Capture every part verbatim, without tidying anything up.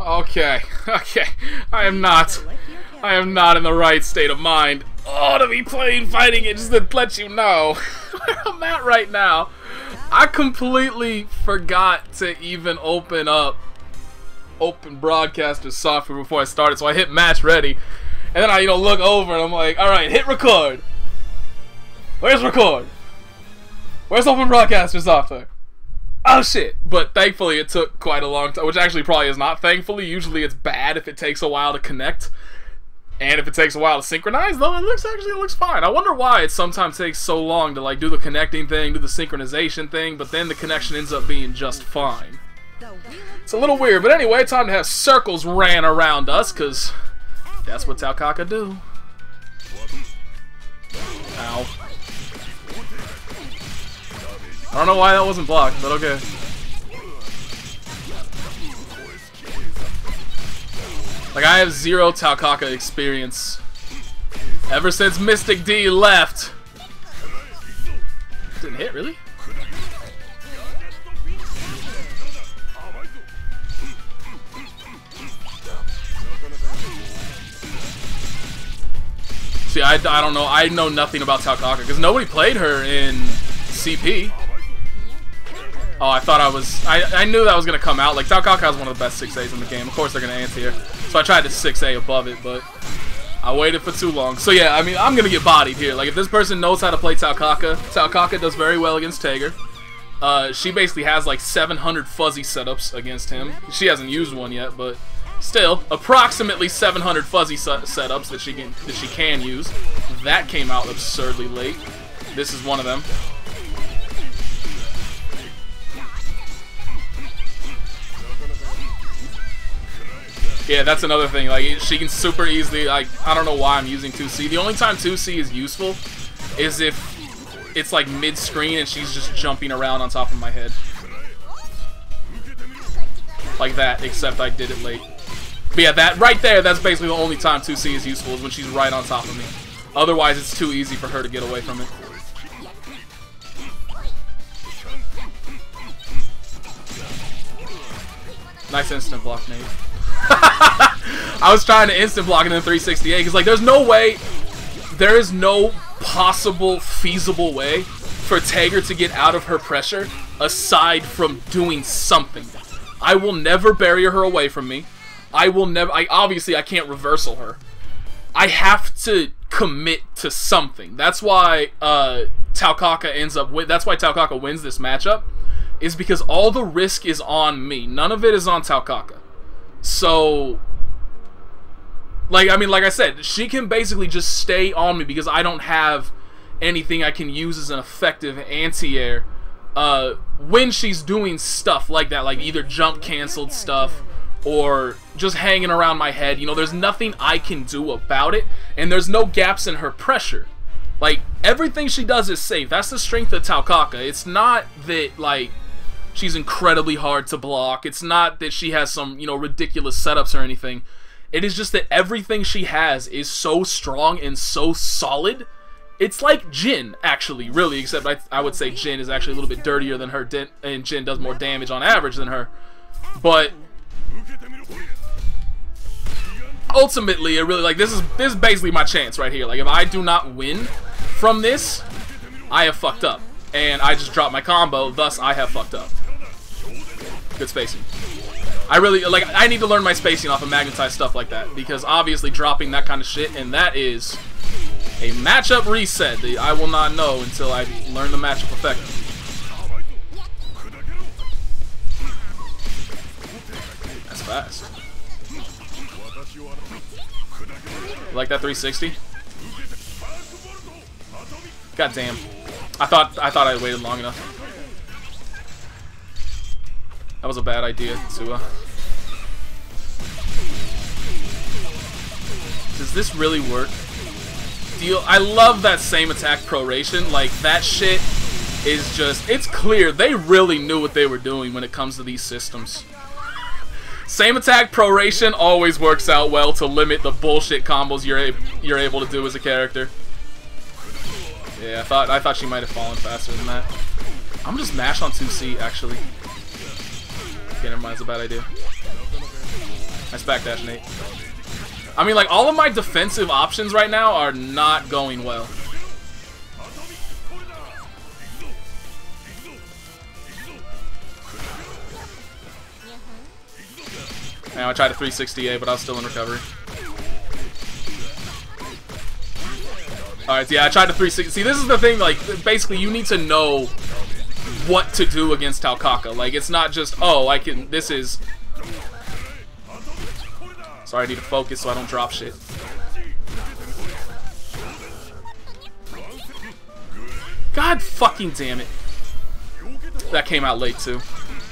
Okay, okay. I am not. I am not in the right state of mind. Oh, to be playing fighting it just to let you know where I'm at right now. I completely forgot to even open up Open Broadcaster software before I started, so I hit match ready. And then I, you know, look over and I'm like, alright, hit record. Where's record? Where's Open Broadcaster software? Oh shit. But thankfully it took quite a long time, which actually probably is not thankfully. Usually it's bad if it takes a while to connect. And if it takes a while to synchronize, though, it looks actually it looks fine. I wonder why it sometimes takes so long to like do the connecting thing, do the synchronization thing, but then the connection ends up being just fine. It's a little weird, but anyway, time to have circles ran around us, because that's what Taukaka do. Ow. I don't know why that wasn't blocked, but okay. Like, I have zero Taukaka experience ever since Mystic D left. Didn't hit, really? See, I, I don't know. I know nothing about Taukaka because nobody played her in C P. Oh, I thought I was... I, I knew that was going to come out. Like, Taukaka is one of the best six A's in the game. Of course they're going to anti-air. So I tried to six A above it, but I waited for too long. So yeah, I mean, I'm going to get bodied here. Like, if this person knows how to play Taukaka, Taukaka does very well against Tager. Uh, she basically has like seven hundred fuzzy setups against him. She hasn't used one yet, but still, approximately seven hundred fuzzy setups that she can, that she can use. That came out absurdly late. This is one of them. Yeah, that's another thing. Like, she can super easily, like, I don't know why I'm using two C. The only time two C is useful is if it's like mid-screen and she's just jumping around on top of my head. Like that, except I did it late. But yeah, that right there, that's basically the only time two C is useful, is when she's right on top of me. Otherwise, it's too easy for her to get away from it. Nice instant block, Nate. I was trying to instant block and then three sixty-eight because, like, there's no way, there is no possible feasible way for Tager to get out of her pressure aside from doing something. I will never barrier her away from me. I will never, I obviously I can't reversal her. I have to commit to something. That's why uh, Taukaka ends up with, that's why Taukaka wins this matchup, is because all the risk is on me. None of it is on Taukaka. So, like, I mean, like I said, she can basically just stay on me because I don't have anything I can use as an effective anti-air uh, when she's doing stuff like that, like either jump canceled stuff or just hanging around my head. You know, there's nothing I can do about it, and there's no gaps in her pressure. Like, everything she does is safe. That's the strength of Taukaka. It's not that, like, she's incredibly hard to block. It's not that she has some, you know, ridiculous setups or anything. It is just that everything she has is so strong and so solid. It's like Jin, actually, really, except I, I would say Jin is actually a little bit dirtier than her, and Jin does more damage on average than her. But ultimately, it really, like, this is, this is basically my chance right here. Like, if I do not win from this, I have fucked up. And I just dropped my combo, thus I have fucked up. Good spacing. I really, like, I need to learn my spacing off of magnetized stuff like that, because obviously dropping that kind of shit, and that is a matchup reset that I will not know until I learn the matchup effectively. That's fast. You like that three sixty? God damn. I thought I thought I waited long enough. That was a bad idea, Sua. Does this really work? Do you, I love that same attack proration. Like, that shit is just, it's clear they really knew what they were doing when it comes to these systems. Same attack proration always works out well to limit the bullshit combos you're a, you're able to do as a character. Yeah, I thought I thought she might have fallen faster than that. I'm just mash on two C actually. Okay, never mind, it's a bad idea. Nice backdash, Nate. I mean, like, all of my defensive options right now are not going well. Man, I tried a three sixty A, but I was still in recovery. Alright, yeah, I tried to three sixty. See, this is the thing, like, basically, you need to know what to do against Taukaka. Like, it's not just, oh, I can, this is... Sorry, I need to focus so I don't drop shit. God fucking damn it. That came out late, too.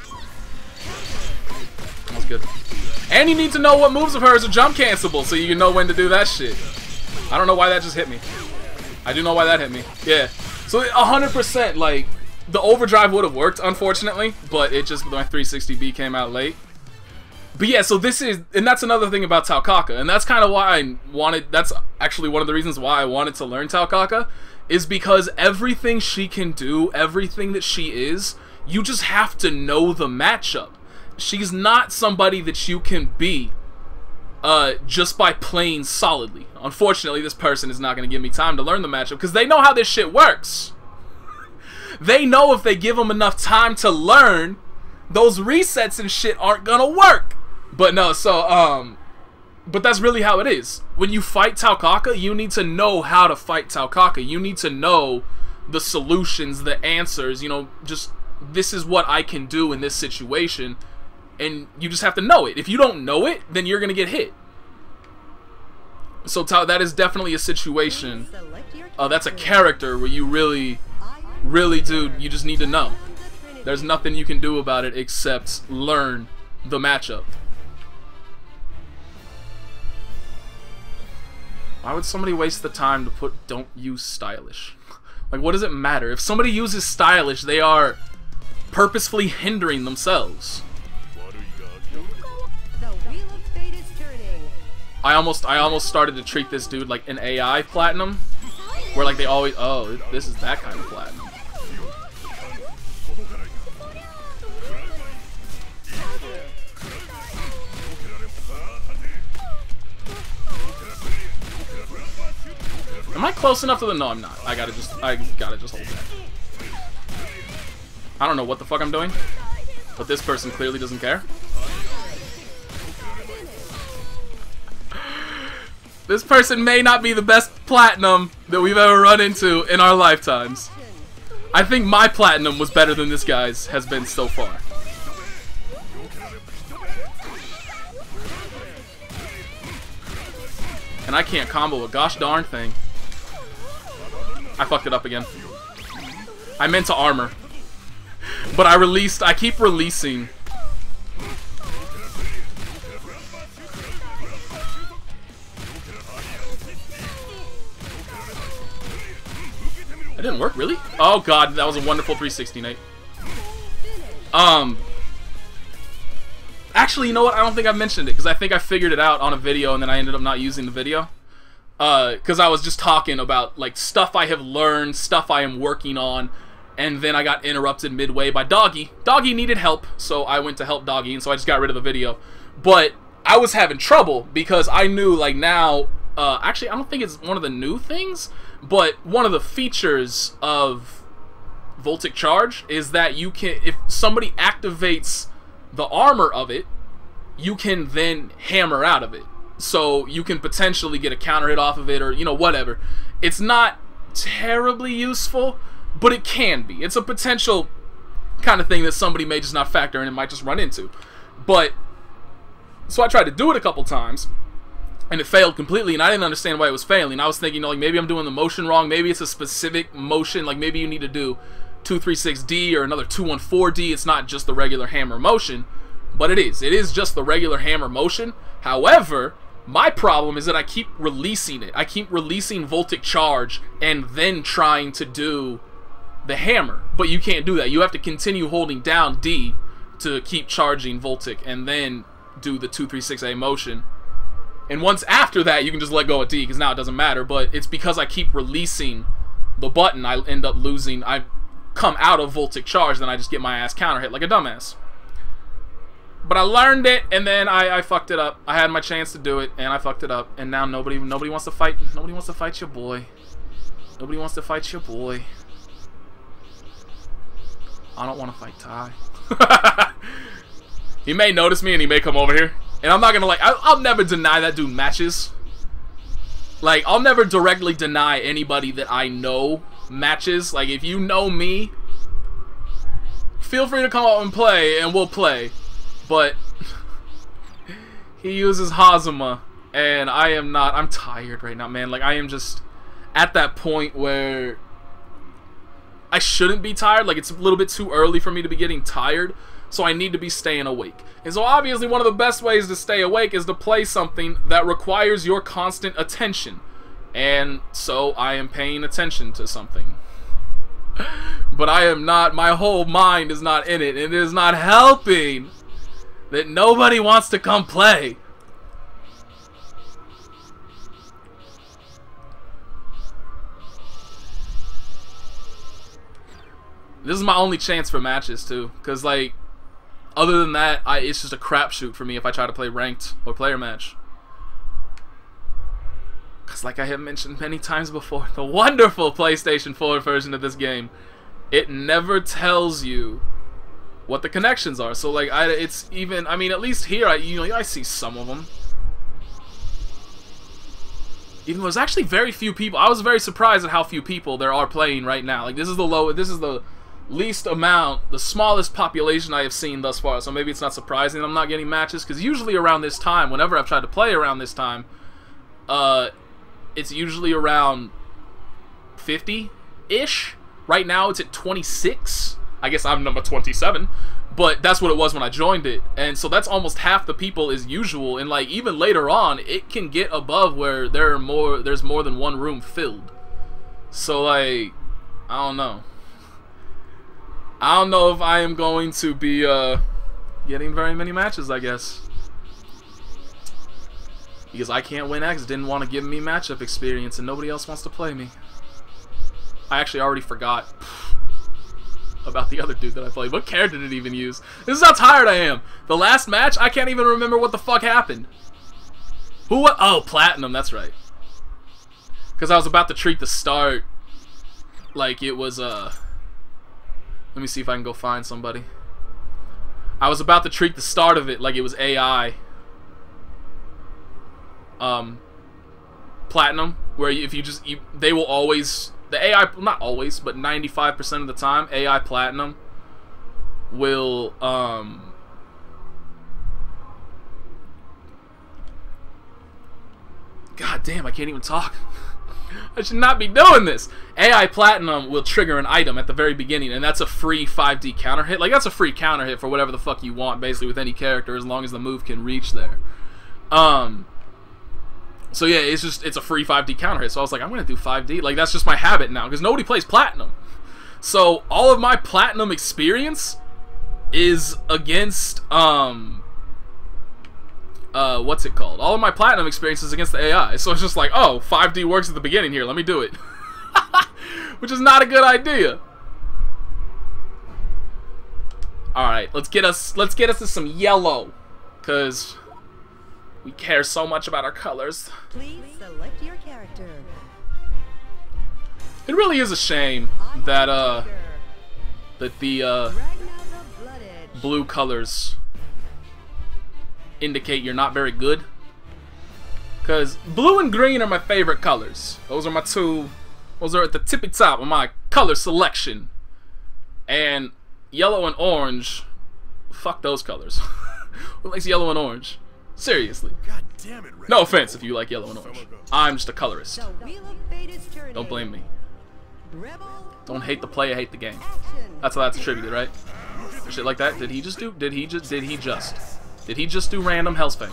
That was good. And you need to know what moves of hers are jump cancelable so you can know when to do that shit. I don't know why that just hit me. I do know why that hit me. Yeah. So one hundred percent, like, the overdrive would have worked, unfortunately, but it just, my three sixty B came out late. But yeah, so this is, and that's another thing about Taukaka, and that's kind of why I wanted, that's actually one of the reasons why I wanted to learn Taukaka, is because everything she can do, everything that she is, you just have to know the matchup. She's not somebody that you can be uh, just by playing solidly. Unfortunately, this person is not going to give me time to learn the matchup because they know how this shit works. They know if they give them enough time to learn, those resets and shit aren't going to work. But no, so, um, but that's really how it is. When you fight Taukaka, you need to know how to fight Taukaka. You need to know the solutions, the answers, you know, just this is what I can do in this situation. And you just have to know it. If you don't know it, then you're going to get hit. So that is definitely a situation. Uh, that's a character where you really, really, dude, you just need to know. There's nothing you can do about it except learn the matchup. Why would somebody waste the time to put don't use stylish? Like, what does it matter? If somebody uses stylish, they are purposefully hindering themselves. I almost I almost started to treat this dude like an A I platinum, where like they always, oh, this is that kind of platinum. Am I close enough to the? No, I'm not. I gotta just I gotta just hold that. I don't know what the fuck I'm doing, but this person clearly doesn't care. This person may not be the best platinum that we've ever run into in our lifetimes. I think my platinum was better than this guy's has been so far. And I can't combo a gosh darn thing. I fucked it up again. I meant to armor. But I released, I keep releasing. That didn't work, really? Oh god, that was a wonderful three sixty, Nate. Um, actually, you know what? I don't think I've mentioned it, because I think I figured it out on a video, and then I ended up not using the video. Uh, because I was just talking about, like, stuff I have learned, stuff I am working on, and then I got interrupted midway by Doggy. Doggy needed help, so I went to help Doggy, and so I just got rid of the video. But I was having trouble, because I knew, like, now, uh, actually, I don't think it's one of the new things, but one of the features of Voltic Charge is that you can, if somebody activates the armor of it, you can then hammer out of it. So you can potentially get a counter hit off of it, or, you know, whatever. It's not terribly useful, but it can be. It's a potential kind of thing that somebody may just not factor in and might just run into. But, so I tried to do it a couple times, and it failed completely, and I didn't understand why it was failing. I was thinking, you know, like, maybe I'm doing the motion wrong, maybe it's a specific motion, like maybe you need to do two thirty-six D or another two fourteen D, it's not just the regular hammer motion, but it is. It is just the regular hammer motion. However, my problem is that I keep releasing it. I keep releasing Voltic Charge and then trying to do the hammer, but you can't do that. You have to continue holding down D to keep charging Voltic and then do the two thirty-six A motion. And once after that, you can just let go of D, because now it doesn't matter. But it's because I keep releasing the button, I end up losing. I come out of Voltic Charge, then I just get my ass counter hit like a dumbass. But I learned it, and then I, I fucked it up. I had my chance to do it, and I fucked it up. And now nobody nobody wants to fight. Nobody wants to fight your boy. Nobody wants to fight your boy. I don't want to fight Ty. He may notice me, and he may come over here. And I'm not gonna like. I, I'll never deny that dude matches. Like, I'll never directly deny anybody that I know matches. Like, if you know me, feel free to come out and play, and we'll play. But he uses Hazuma, and I am not. I'm tired right now, man. Like, I am just at that point where I shouldn't be tired. Like, it's a little bit too early for me to be getting tired, so I need to be staying awake. And so obviously one of the best ways to stay awake is to play something that requires your constant attention. And so I am paying attention to something. But I am not, my whole mind is not in it. It is not helping that nobody wants to come play. This is my only chance for matches too, because like, other than that, I, it's just a crapshoot for me if I try to play ranked or player match. Because like I have mentioned many times before, the wonderful PlayStation four version of this game, it never tells you what the connections are. So like, I, it's even, I mean, at least here, I, you know, I see some of them. Even though there's actually very few people. I was very surprised at how few people there are playing right now. Like, this is the low, this is the least amount, the smallest population I have seen thus far, so maybe it's not surprising I'm not getting matches, because usually around this time, whenever I've tried to play around this time, uh, it's usually around fifty-ish. Right now it's at twenty-six. I guess I'm number twenty-seven, but that's what it was when I joined it, and so that's almost half the people as usual, and like, even later on, it can get above where there are more, there's more than one room filled. So like, I don't know. I don't know if I am going to be uh, getting very many matches, I guess. Because I Can't Win X didn't want to give me matchup experience, and nobody else wants to play me. I actually already forgot about the other dude that I played. What character did it even use? This is how tired I am. The last match, I can't even remember what the fuck happened. Who what? Oh, Platinum, that's right. Because I was about to treat the start like it was, uh... let me see if I can go find somebody. I was about to treat the start of it like it was A I. Um, Platinum, where if you just, you, they will always, the A I, not always, but ninety-five percent of the time, A I Platinum will, um, God damn, I can't even talk. I should not be doing this. A I Platinum will trigger an item at the very beginning, and that's a free five D counter hit. Like, that's a free counter hit for whatever the fuck you want, basically, with any character, as long as the move can reach there. Um, so yeah, it's just, it's a free five D counter hit. So I was like, I'm gonna do five D. Like, that's just my habit now, because nobody plays Platinum. So all of my Platinum experience is against, um... Uh, what's it called? All of my Platinum experiences against the A I. So it's just like, oh, five D works at the beginning here, let me do it. Which is not a good idea. Alright, let's get us let's get us to some yellow. Cause we care so much about our colors. Please select your character. It really is a shame that uh that the uh blue colors indicate you're not very good, because blue and green are my favorite colors. Those are my two, those are at the tippy top of my color selection. And yellow and orange, fuck those colors. Who likes yellow and orange? Seriously. God damn it, no offense if you like yellow and orange. I'm just a colorist. Don't blame me. Don't hate the player, hate the game. That's how that's attributed, right? Shit like that. Did he just do? Did he just? Did he just? Did he just do random Hellsfang?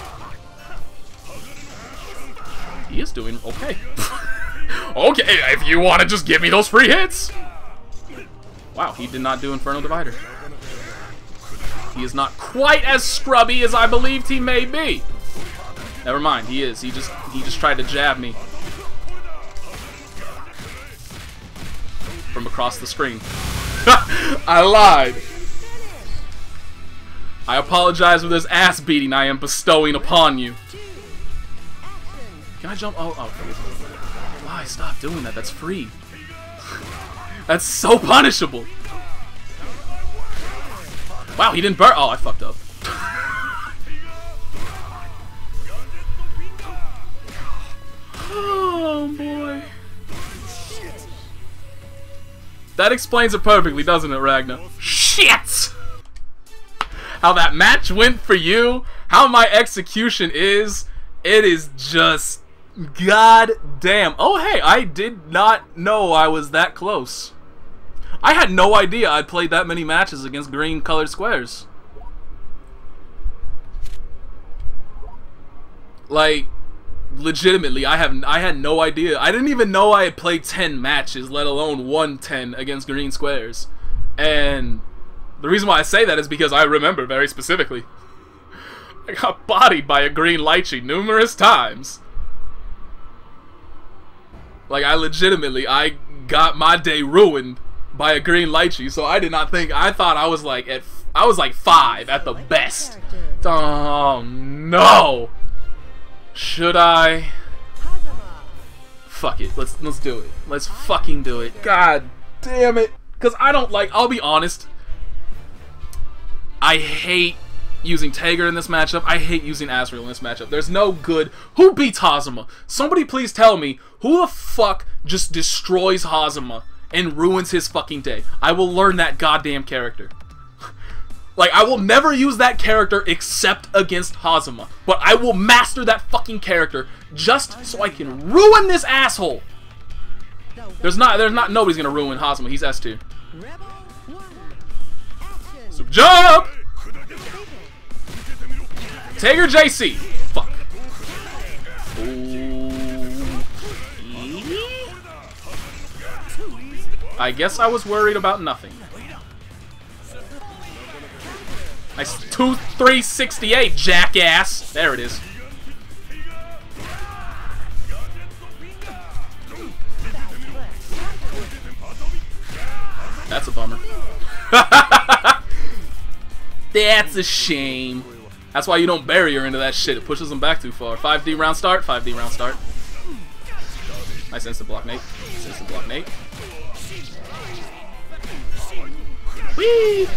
He is doing okay. Okay, if you want to just give me those free hits. Wow, he did not do Inferno Divider. He is not quite as scrubby as I believed he may be. Never mind, he is. He just he just tried to jab me from across the screen. I lied. I apologize for this ass beating I am bestowing upon you. Can I jump? Oh, oh. Why? Stop doing that. That's free. That's so punishable. Wow, he didn't burn. Oh, I fucked up. Oh, boy. That explains it perfectly, doesn't it, Ragnar? Shit! How that match went for you, how my execution is, it is just god damn. Oh, hey, I did not know I was that close. I had no idea I'd played that many matches against green colored squares. Like, legitimately, I have I had no idea. I didn't even know I had played ten matches, let alone won ten against green squares. And the reason why I say that is because I remember very specifically. I got bodied by a green lychee numerous times. Like, I legitimately, I got my day ruined by a green lychee, so I did not think, I thought I was like at, I was like five at the best. Oh no! Should I? Fuck it, let's let's do it. Let's fucking do it. God damn it! Cause I don't like. I'll be honest. I hate using Tager in this matchup. I hate using Azrael in this matchup. There's no good. Who beats Hazama? Somebody please tell me who the fuck just destroys Hazama and ruins his fucking day. I will learn that goddamn character. Like, I will never use that character except against Hazama. But I will master that fucking character just so I can ruin this asshole. There's not, there's not, nobody's gonna ruin Hazama. He's S two. So jump! Tager J C. Fuck. I guess I was worried about nothing. Nice two three sixty-eight, jackass. There it is. That's a bummer. That's a shame. That's why you don't bury her into that shit. It pushes them back too far. five D round start. five D round start. Nice instant block, Nate. Nice instant block, Nate. Whee!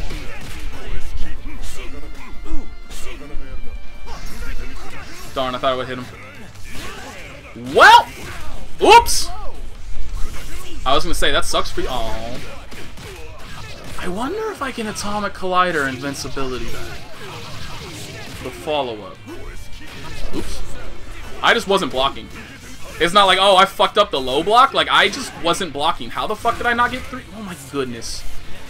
Darn, I thought I would hit him. Well! Oops! I was gonna say, that sucks for you. Aww. I wonder if I can Atomic Collider invincibility that. The follow-up. Oops. I just wasn't blocking. It's not like, oh, I fucked up the low block. Like, I just wasn't blocking. How the fuck did I not get three? Oh my goodness.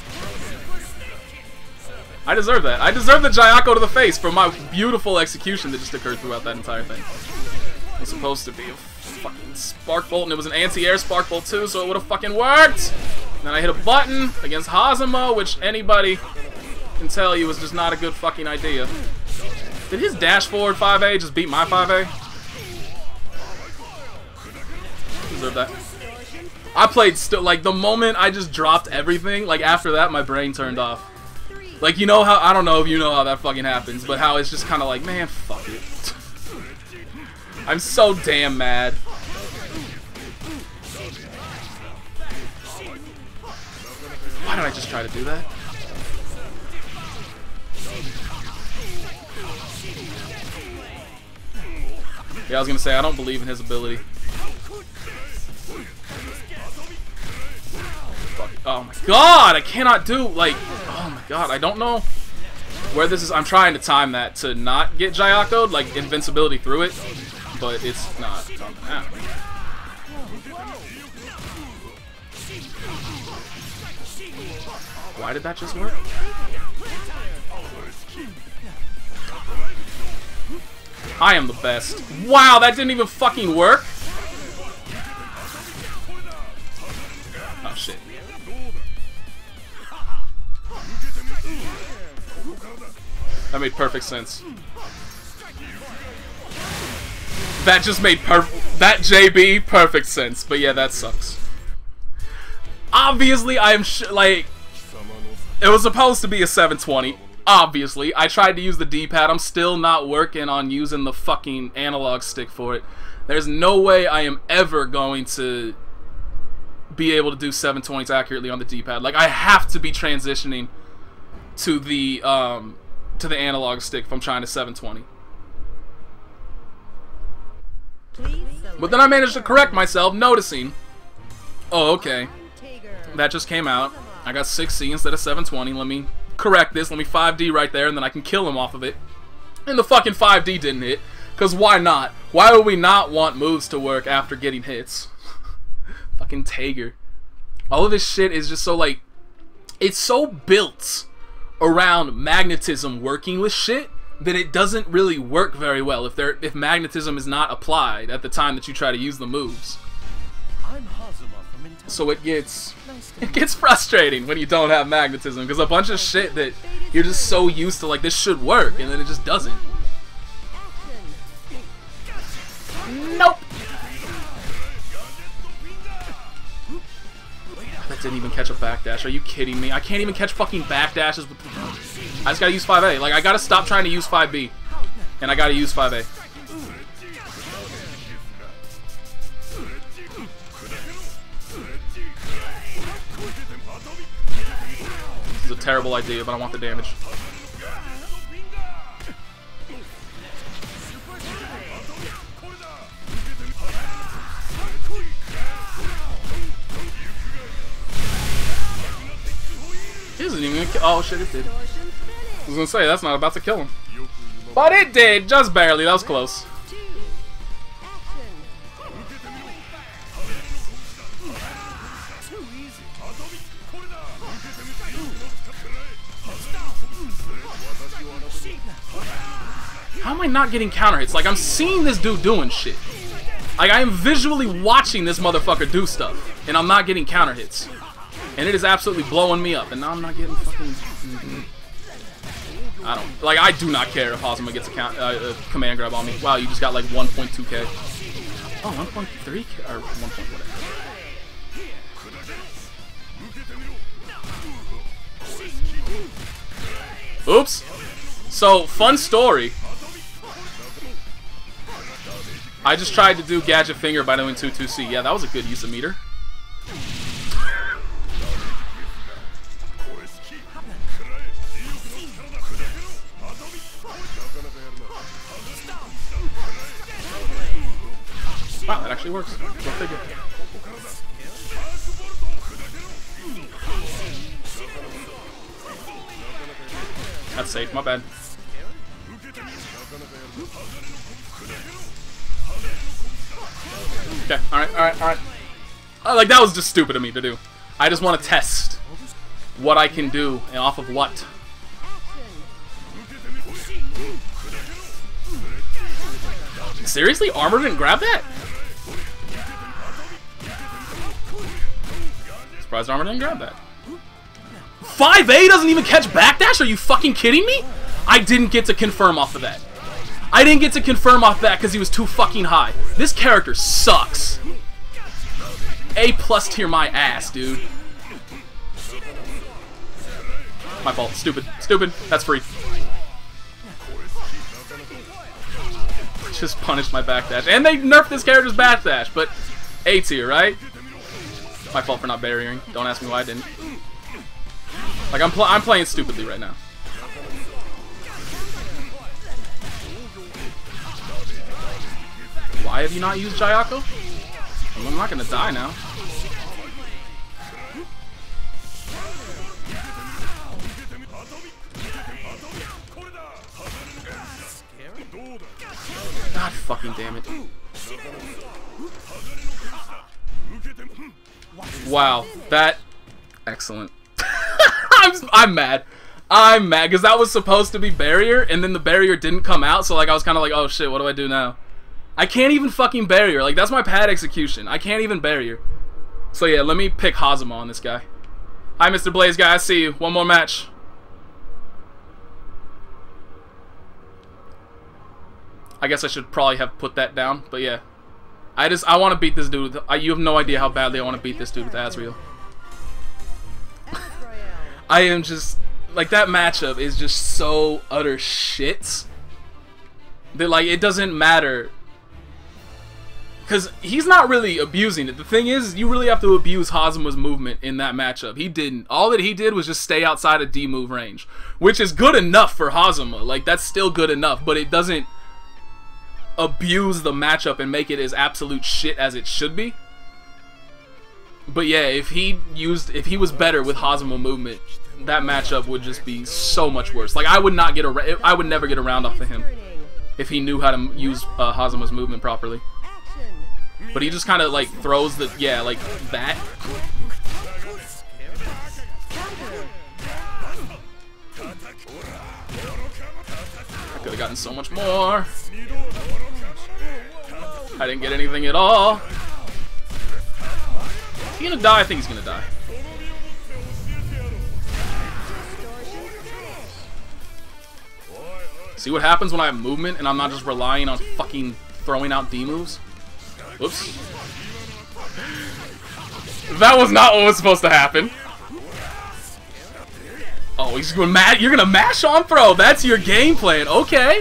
I deserve that. I deserve the Jayako to the face for my beautiful execution that just occurred throughout that entire thing. It was supposed to be a fucking Spark Bolt, and it was an anti-air Spark Bolt too, so it would have fucking worked! And then I hit a button against Hazama, which anybody can tell you was just not a good fucking idea. Did his dash forward five A just beat my five A? Deserve that. I played still, like, the moment I just dropped everything, like, after that, my brain turned off. Like, you know how, I don't know if you know how that fucking happens, but how it's just kind of like, man, fuck it. I'm so damn mad. Why did I just try to do that? Yeah, I was gonna say, I don't believe in his ability. Oh my god, I cannot do, like, oh my god, I don't know where this is. I'm trying to time that to not get Jayako'd, like, invincibility through it, but it's not coming out. Why did that just work? I am the best. Wow, that didn't even fucking work? Oh shit. That made perfect sense. That just made perfect. That J B perfect sense. But yeah, that sucks. Obviously, I am sh like. It was supposed to be a seven twenty. obviously. I tried to use the D-pad. I'm still not working on using the fucking analog stick for it. There's no way I am ever going to be able to do seven twenties accurately on the D-pad. Like, I have to be transitioning to the um to the analog stick if I'm trying to seven twenty. But then I managed to correct myself, noticing, oh, okay, that just came out. I got six C instead of seven twenty. Let me correct this. Let me five D right there, and then I can kill him off of it. And the fucking five D didn't hit. Because why not? Why would we not want moves to work after getting hits? Fucking Tager. All of this shit is just so, like, it's so built around magnetism working with shit that it doesn't really work very well if there if magnetism is not applied at the time that you try to use the moves. So it gets it gets frustrating when you don't have magnetism, because a bunch of shit that you're just so used to, like, this should work, and then it just doesn't. Nope. That didn't even catch a backdash. Are you kidding me? I can't even catch fucking backdashes with the... I just gotta use five A. Like, I gotta stop trying to use five B. And I gotta use five A. This is a terrible idea, but I want the damage. It isn't even gonna kill. Oh shit, it did. I was gonna say, that's not about to kill him. But it did, just barely. That was close. How am I not getting counter hits? Like, I'm seeing this dude doing shit. Like, I am visually watching this motherfucker do stuff, and I'm not getting counter hits. And it is absolutely blowing me up, and now I'm not getting fucking... Mm-hmm. I don't... Like, I do not care if Hazama gets a, count, uh, a command grab on me. Wow, you just got like one point two K. Oh, one point three K? Or one point whatever. Oops. So, fun story. I just tried to do Gadget Finger by doing two two C. Yeah, that was a good use of meter. Wow, that actually works. Go figure. That's safe, my bad. Okay, alright, alright, alright. Uh, like, that was just stupid of me to do. I just want to test what I can do and off of what. Seriously? Armor didn't grab that? Surprised Armor didn't grab that. five A doesn't even catch backdash? Are you fucking kidding me? I didn't get to confirm off of that. I didn't get to confirm off that because he was too fucking high. This character sucks. A plus tier my ass, dude. My fault. Stupid. Stupid. That's free. Just punished my backdash. And they nerfed this character's backdash, but A tier, right? My fault for not barriering. Don't ask me why I didn't. Like, I'm, pl I'm playing stupidly right now. Why have you not used Jayako? I'm not gonna die now. God fucking damn it. Wow, that... Excellent. I'm, I'm mad. I'm mad, because that was supposed to be barrier, and then the barrier didn't come out, so like I was kind of like, oh shit, what do I do now? I can't even fucking barrier. Like, that's my pad execution. I can't even barrier. So yeah, let me pick Hazama on this guy. Hi, Mister Blaze guy, I see you. One more match. I guess I should probably have put that down, but yeah. I just, I want to beat this dude. With, I, you have no idea how badly I want to beat this dude with Asriel. I am just, like that matchup is just so utter shit that like it doesn't matter. Because he's not really abusing it. The thing is, you really have to abuse Hazuma's movement in that matchup. He didn't. All that he did was just stay outside of D-move range. Which is good enough for Hazuma. Like, that's still good enough. But it doesn't abuse the matchup and make it as absolute shit as it should be. But yeah, if he used, if he was better with Hazuma movement, that matchup would just be so much worse. Like, I would not get a, I would never get a round off of him if he knew how to use uh, Hazuma's movement properly. But he just kind of like throws the, yeah, like that. I could have gotten so much more. I didn't get anything at all. Is he gonna die? I think he's gonna die. See what happens when I have movement and I'm not just relying on fucking throwing out D moves? Whoops. That was not what was supposed to happen. Oh, he's going mad. You're gonna mash on throw. That's your game plan. Okay.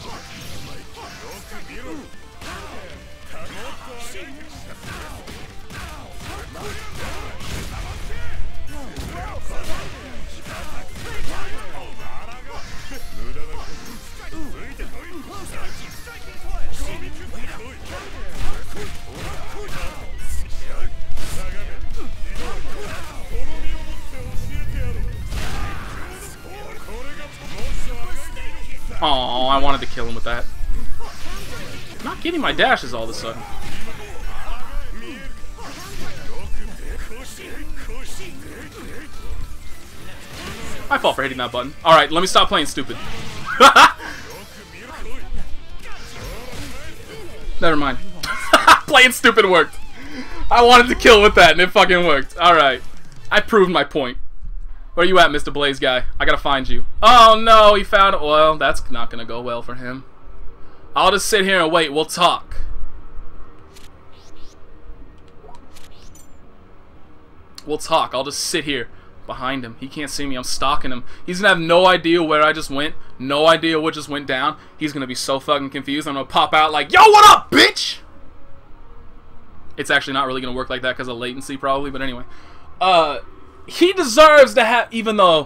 Oh, I wanted to kill him with that. I'm not getting my dashes all of a sudden. My fault for hitting that button. Alright, let me stop playing stupid. Never mind. Playing stupid worked. I wanted to kill with that and it fucking worked. Alright. I proved my point. Where you at, Mister Blaze guy? I gotta find you. Oh no, he found oil. That's not gonna go well for him. I'll just sit here and wait. We'll talk. We'll talk. I'll just sit here behind him. He can't see me. I'm stalking him. He's gonna have no idea where I just went. No idea what just went down. He's gonna be so fucking confused. I'm gonna pop out like, yo, what up, bitch? It's actually not really gonna work like that because of latency probably, but anyway. Uh... He deserves to have, even though,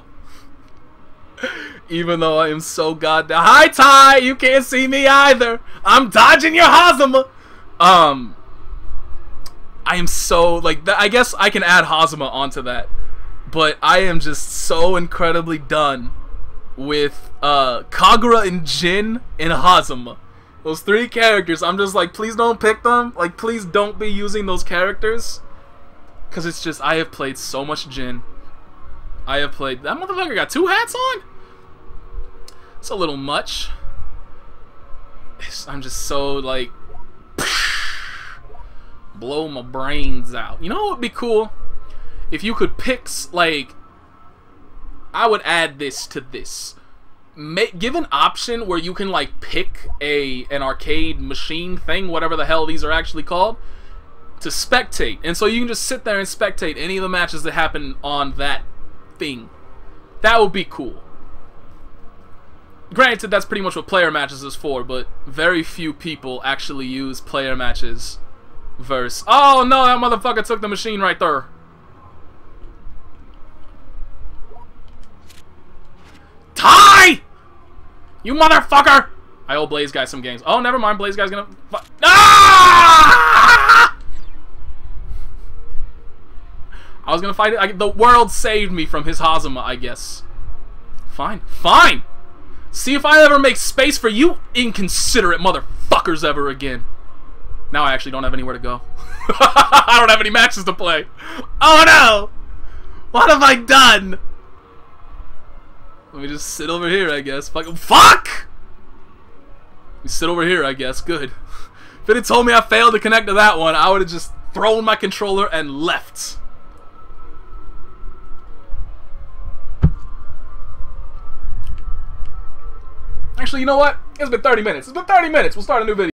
even though I am so goddamn. Hi, Ty. You can't see me either. I'm dodging your Hazuma. Um, I am so like. I guess I can add Hazuma onto that, but I am just so incredibly done with uh Kagura and Jin and Hazuma. Those three characters. I'm just like, please don't pick them. Like, please don't be using those characters. Because it's just, I have played so much Jin. I have played... That motherfucker got two hats on? It's a little much. It's, I'm just so, like... blow my brains out. You know what would be cool? If you could pick, like... I would add this to this. Make, give an option where you can, like, pick a an arcade machine thing, whatever the hell these are actually called, to spectate, and so you can just sit there and spectate any of the matches that happen on that thing. That would be cool. Granted, that's pretty much what player matches is for, but very few people actually use player matches versus... Oh no, that motherfucker took the machine right there. Ty! You motherfucker! I owe Blaze Guy some games. Oh, never mind, Blaze Guy's gonna... Ah! I was gonna fight it. I, the world saved me from his Hazuma, I guess. Fine. Fine! See if I ever make space for you inconsiderate motherfuckers ever again. Now I actually don't have anywhere to go. I don't have any matches to play. Oh no! What have I done? Let me just sit over here, I guess. Fuck! Fuck! Let me sit over here, I guess. Good. If it had told me I failed to connect to that one, I would have just thrown my controller and left. Actually, you know what? It's been thirty minutes. It's been thirty minutes. We'll start a new video.